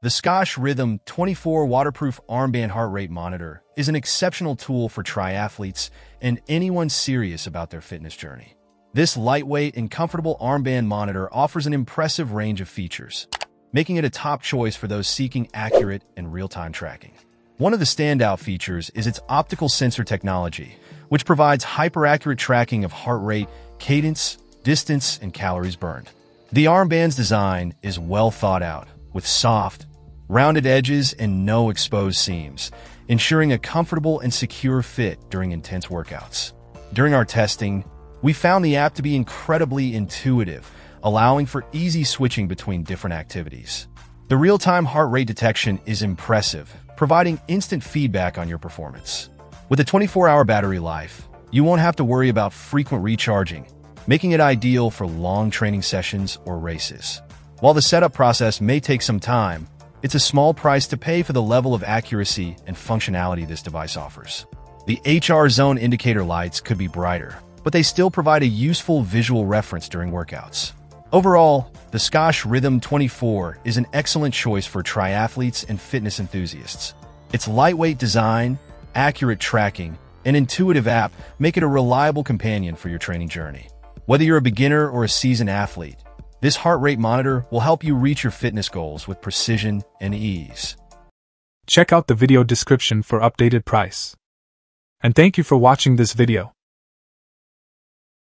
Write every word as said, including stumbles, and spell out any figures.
The Scosche Rhythm twenty-four waterproof armband heart rate monitor is an exceptional tool for triathletes and anyone serious about their fitness journey. This lightweight and comfortable armband monitor offers an impressive range of features, making it a top choice for those seeking accurate and real-time tracking. One of the standout features is its optical sensor technology, which provides hyper-accurate tracking of heart rate, cadence, distance, and calories burned. The armband's design is well thought out, with soft, rounded edges and no exposed seams, ensuring a comfortable and secure fit during intense workouts. During our testing, we found the app to be incredibly intuitive, allowing for easy switching between different activities. The real-time heart rate detection is impressive, providing instant feedback on your performance. With a twenty-four hour battery life, you won't have to worry about frequent recharging, making it ideal for long training sessions or races. While the setup process may take some time, it's a small price to pay for the level of accuracy and functionality this device offers. The H R zone indicator lights could be brighter, but they still provide a useful visual reference during workouts. Overall, the Scosche Rhythm twenty-four is an excellent choice for triathletes and fitness enthusiasts. Its lightweight design, accurate tracking, and intuitive app make it a reliable companion for your training journey. Whether you're a beginner or a seasoned athlete, this heart rate monitor will help you reach your fitness goals with precision and ease. Check out the video description for updated price. And thank you for watching this video.